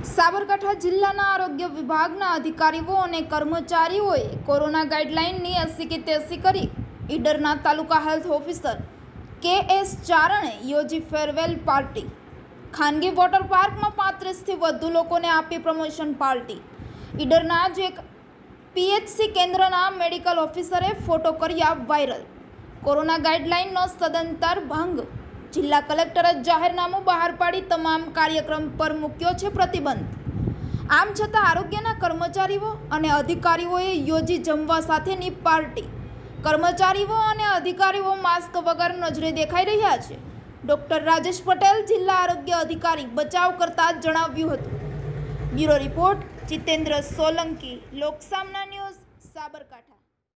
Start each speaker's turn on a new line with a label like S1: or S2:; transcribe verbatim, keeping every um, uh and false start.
S1: સાબરકાંઠા જિલ્લાના આરોગ્ય વિભાગના અધિકારીઓ અને કર્મચારીઓએ કોરોના ગાઈડલાઇનની એસી કે તેસી કરી ઈડરના તાલુકા હેલ્થ ઓફિસર કે એસ ચારણે યોજી ફેરવેલ પાર્ટી। ખાનગી વોટર પાર્કમાં પાંત્રીસથી વધુ લોકોને આપી પ્રમોશન પાર્ટી। ઈડરના જ એક પીએચસી કેન્દ્રના મેડિકલ ઓફિસરે ફોટો કર્યા વાયરલ। કોરોના ગાઈડલાઇનનો સદંતર ભંગ। જિલ્લા કલેક્ટરે જાહેરનામું બહાર પાડી તમામ કાર્યક્રમ પર મૂક્યો છે પ્રતિબંધ। આમ છતાં આરોગ્યના કર્મચારીઓ અને અધિકારીઓએ યોજી જમવા સાથેની પાર્ટી। કર્મચારીઓ અને અધિકારીઓ માસ્ક વગર નજરે દેખાઈ રહ્યા છે। ડોક્ટર રાજેશ પટેલ જિલ્લા આરોગ્ય અધિકારી બચાવ કરતા જણાવ્યું હતું। Bureau report Jitendra Solanki, Loksamna news, Sabarkantha.